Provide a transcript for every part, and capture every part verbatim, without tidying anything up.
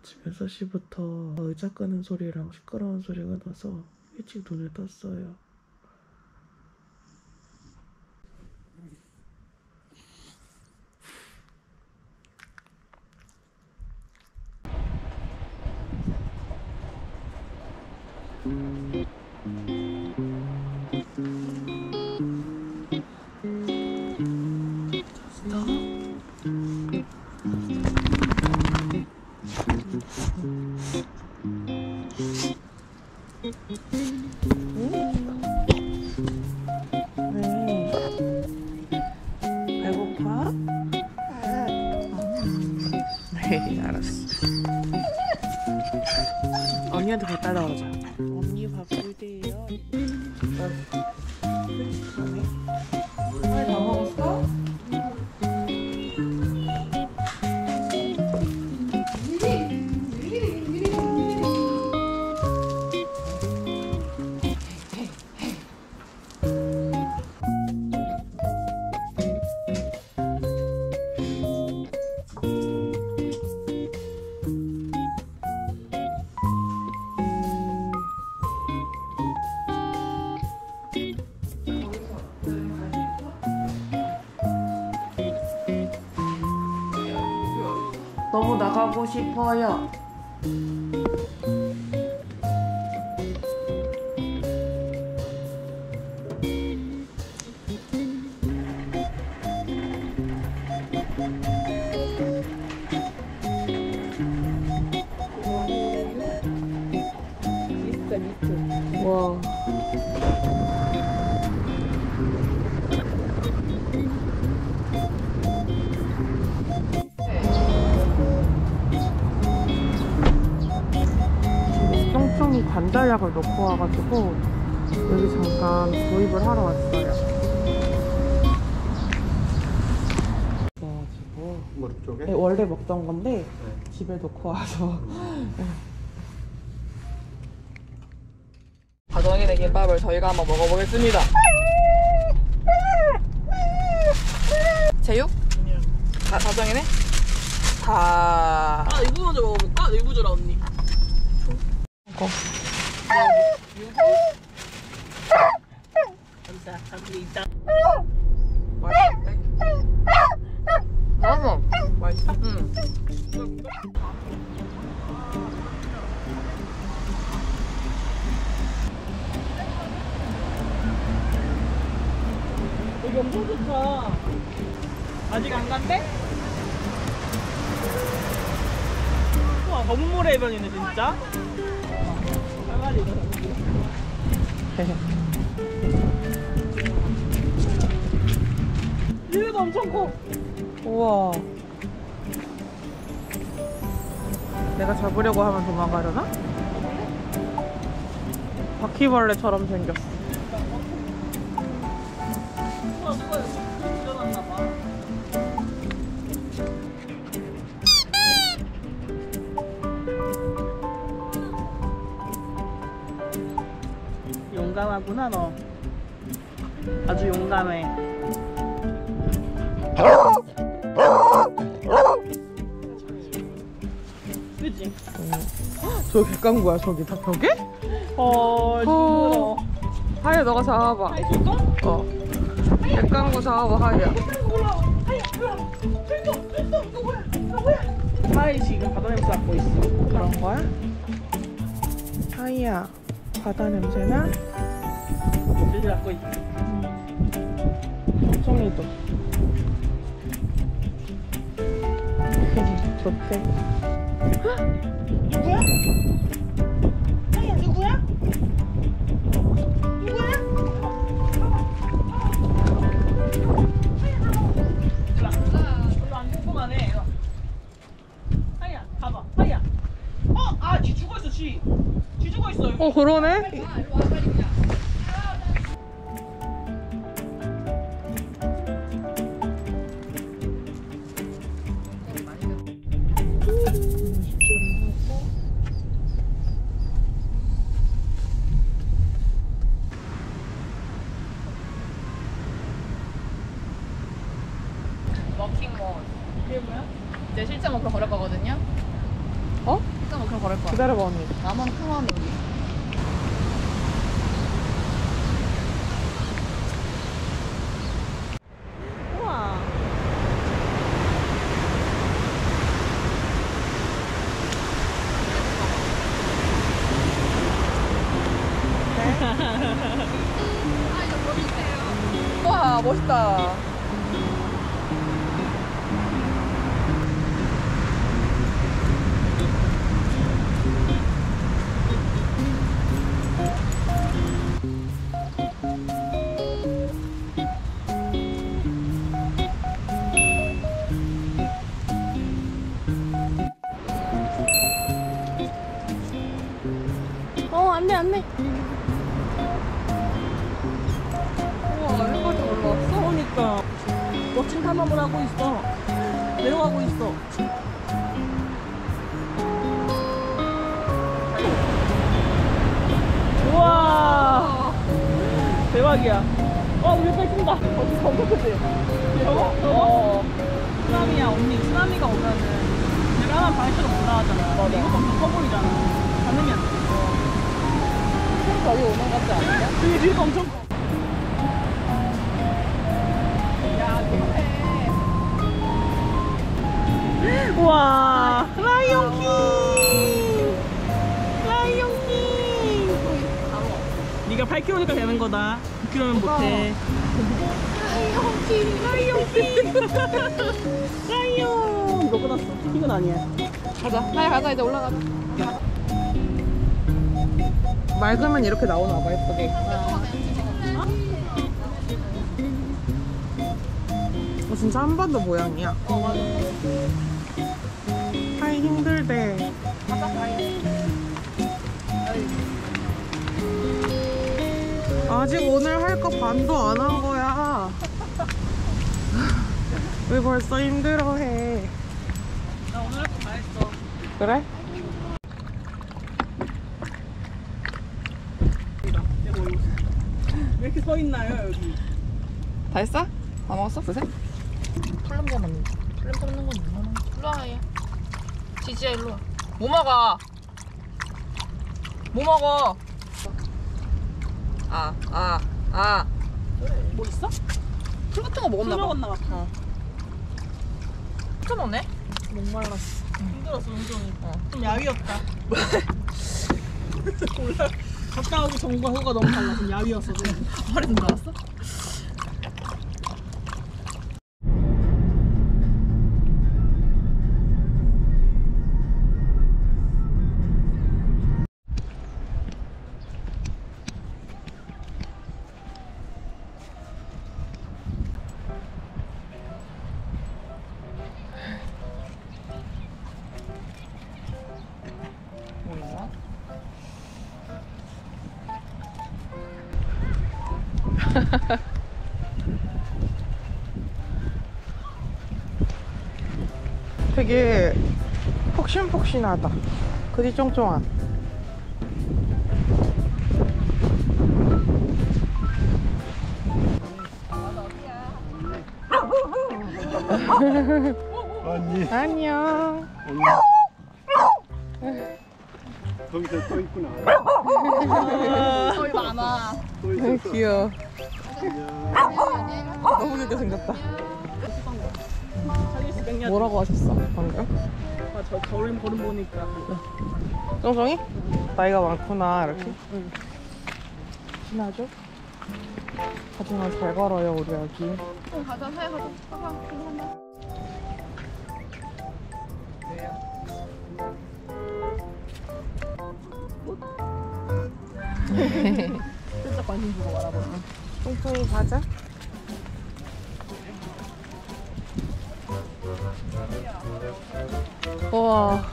아침 여섯 시부터 의자 끄는 소리랑 시끄러운 소리가 나서 일찍 눈을 떴어요. 배고파? 네, 알았어. 언니한테 밥 따라 오자. 언니 밥 줄게요. 빨리 다 먹었어? 너무 나가고 싶어요. 와. 쫑쫑이 관절약을 넣고 와가지고 여기 잠깐 구입을 하러 왔어요. 그래가지고 무릎 쪽에? 네, 원래 먹던 건데 네. 집에 놓고 와서 음. 네. 다정이네 김밥을 저희가 한번 먹어보겠습니다. 제육? 다, 다정이네? 다... 아 이거 먼저 먹어볼까? 이거 주라 언니. 이거 감사합니다. 맛있대? 맛있어. 맛있어? 응. 여기 엄청 좋다. 아직 안 간대? 우와 검은 모래변이네 진짜. 이거 엄청 커. 우와. 내가 잡으려고 하면 도망가려나? 바퀴벌레처럼 생겼어. 우와 누가 여기 운전왔나봐. 용감하구나 너. 아주 용감해. 그치? 저 객강구야 저기 다 벽에? 어, 징그러. 하이야 너가 잡아봐. 하이 줄까? 어. 객강구 잡아봐 하이야. 하이 지금 바다 냄새 맡고 있어. 그런 거야? 하이야 바다 냄새나? 냄새 맡고 있어. 송이도. 좋대. 누구야? 하이야 누구야? 누구야? 별로 안 궁금하네. 하이야 가봐. 하이야. 어? 아, 쥐 죽어있어 쥐. 쥐 죽어있어 여기. 어 그러네? 워킹몰. 이게 뭐야? 이제 실제 목표 걸을 거거든요. 어? 일단 그럼 걸을 거야. 기다려봐 언니. 나만 통화하면 여기. 우와. 와 멋있다. 어 안돼 안돼. 우와 여기까지 올라왔어? 그러니까 멋진 탐험을 하고 있어. 내려가고 있어. 우와 대박이야. 와 우리 뺏긴다. 어디서 엄청 크지? 저거? 어 쓰나미야 언니. 쓰나미가 오면은 내가 하나 방식으로 올라가잖아. 근데 이거 엄청 커 보이잖아. 가능이 안 돼. 여기 오는 것 같지 않냐? 그게 뒤가 엄청 커. 우와 라이온킹 라이온킹 네가 팔 킬로미터니까 되는 거다. 구 킬로미터면 못해. 라이온킹 라이온킹 라이온 이거 끝났어. 이건 아니야. 가자. 하야 가자 이제 올라가자. 맑으면 이렇게 나오나 봐 예쁘게. 어, 진짜 한 번도 모양이야. 어 맞아. 하이 힘들대. 아직 오늘 할 거 반도 안 한 거야. 왜 벌써 힘들어해? 나 오늘 할 거 다 했어. 그래? 왜 이렇게 서 있나요 여기? 다 했어? 다 먹었어? 그새? 풀름 잡았는데. 풀름 잡는 건 얼마나? 일로 와 얘. 지지야 일로 와. 뭐 먹어? 뭐 먹어? 아, 아, 아. 뭐 있어? 풀 같은 거 술 먹었나 봐. 먹었나 봐. 어. 진짜 먹네? 목말랐어. 힘들었어 운동이. 어. 좀 야위였다. 몰라. 갔다 오기 전과 후가 너무 달라. 좀 야위였어. 좀. 허리 좀 나왔어? 뭐 있나? 되게 폭신폭신하다. 그지 쫑쫑한. 아니 안녕. 거기서 또 있구나. 저희 많아. 또 아, 있었어. 귀여워. 안녕. 너무 귀엽게 생겼다. 차리스 백년. 뭐라고 하셨어 방금? 아, 저 걸음 걸음 보니까. 쫑쫑이? 나이가 많구나 이렇게. 응. 친하죠? 하지만 잘 걸어요 우리 아기. 응, 가자. 하야 가자. 가자. 괜찮아. 살짝 관심 주고 말아보자. 쫑쫑이 가자. 우와.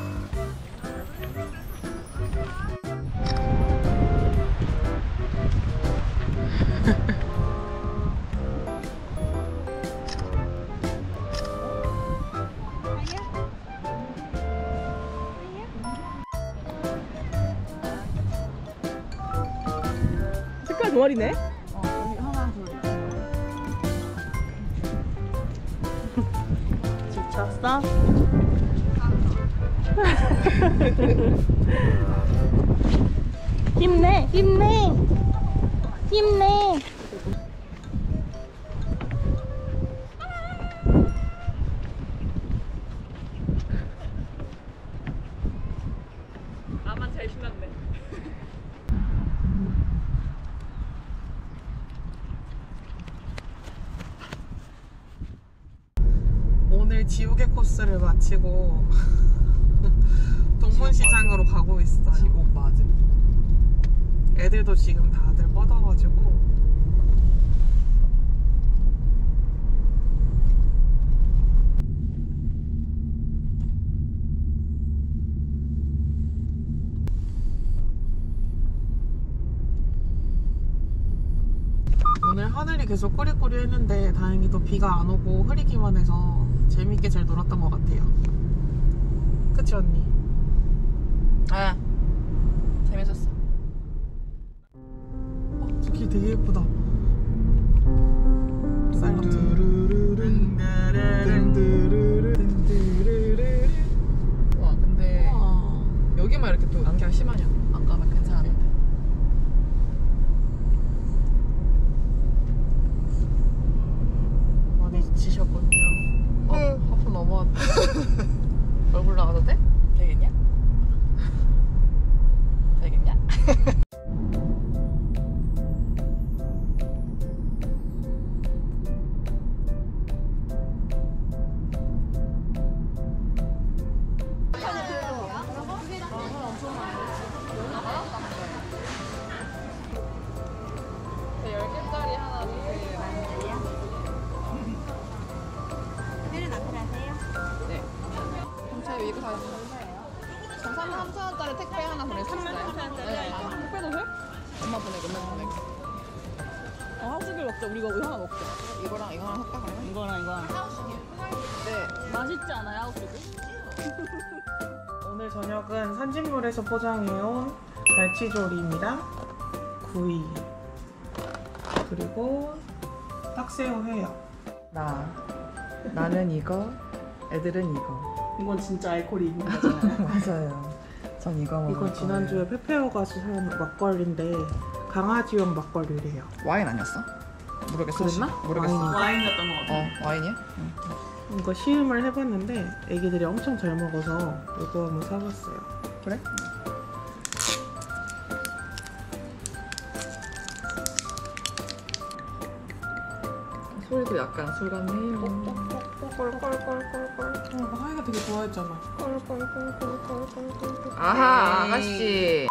색깔 두 마리네? 어, 여기 하나, 둘. 지쳤어? 힘내, 힘내, 힘내. 나만 제일 신났네. 오늘 지우개 코스를 마치고 동문시장으로 가고 있어요. 지옥 맞음. 애들도 지금 다들 뻗어가지고 오늘 하늘이 계속 꾸리꾸리했는데 다행히도 비가 안 오고 흐리기만 해서 재밌게 잘 놀았던 것 같아요. 그치 언니? 아 재밌었어. 어, 저 길 되게 예쁘다. 와 근데 와. 여기만 이렇게 또 안개가 심하냐? 아까는 괜찮았는데. 많이 지치셨군요. 어, 하프 넘어왔다. 얼굴 나가도 돼? 되겠냐? 되겠냐? 열 개짜리 하나 주세요. 네. 경찰 이거 다 저 삼천 원짜리 택배 하나 보낼 수 있어요? 네. 택배도 돼? 엄마 보내고 엄마 보내고. 어, 하우스길 먹자. 우리 이거 하나 먹자. 이거랑 이거랑 할까 그러면? 이거랑 이거랑. 네. 맛있지 않아요, 하우스길? 오늘 저녁은 산진물에서 포장해온 갈치조림이랑 구이 그리고 딱새우 회요. 나 나는 이거, 애들은 이거. 이건 진짜 알코올이 있는 거잖아요. 맞아요. 전 이거 먹을 이건 지난주에 페페오 가서 산 막걸리인데 강아지용 막걸리래요. 와인 아니었어? 모르겠어. 그랬나? 모르겠어. 와인인가? 와인이었던 것 같아. 어 와인이야? 이거 시음을 해봤는데 애기들이 엄청 잘 먹어서 이거 한번 사봤어요. 그래? 소리도 약간 술 같네요. 어, 하이가 되게 좋아했잖아. 아하 아가씨.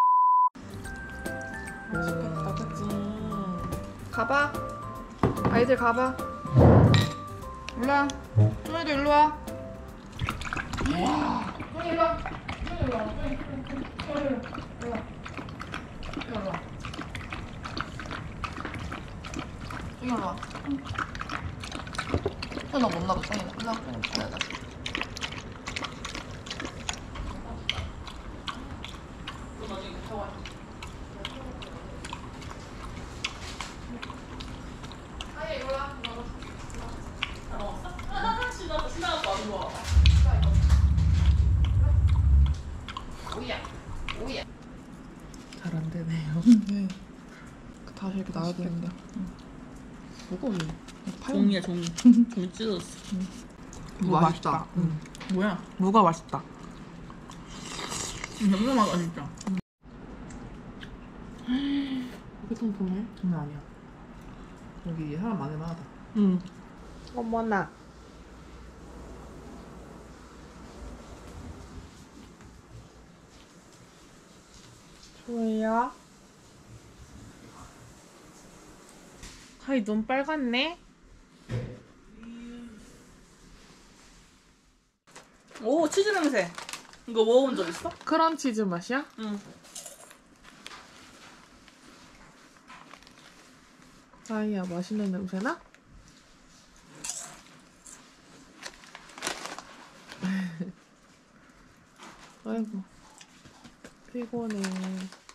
맛있겠다, 그치? 가봐. 아이들 가봐. 일로와. 쪼이도 일로와. 쪼이 일로와. 쪼이 일로와. 쪼이 일로와. 쪼이 일로와. 쪼이 일로와. 쪼이 너못 나가. 쪼이 일로와. 쪼이 일로와. 잘 안 되네요. 네. 다시 이렇게 나와야 되는데. 무거워. 종이야, 종이. 종이 찢어졌어. 무가 맛있다. 응. 뭐야? 무가 맛있다. 너무 맛있다 진짜. 이게 통통해? 장난 아니야. 여기 사람 많을만 하다. 응. 어머나. 좋아요. 하이 눈 빨갛네. 오, 치즈 냄새. 이거 먹어본 적 있어? 크런치즈 맛이야? 응. 하이야 맛있는 냄새나? 아이고 피곤해.